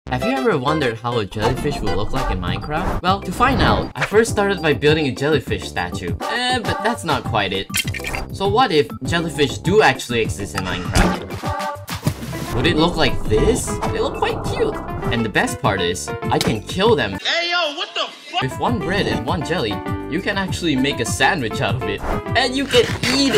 Have you ever wondered how a jellyfish would look like in Minecraft? Well, to find out, I first started by building a jellyfish statue. But that's not quite it. So what if jellyfish do actually exist in Minecraft? Would it look like this? They look quite cute. And the best part is, I can kill them. Hey yo, what the fuck? With one bread and one jelly, you can actually make a sandwich out of it. And you can eat it!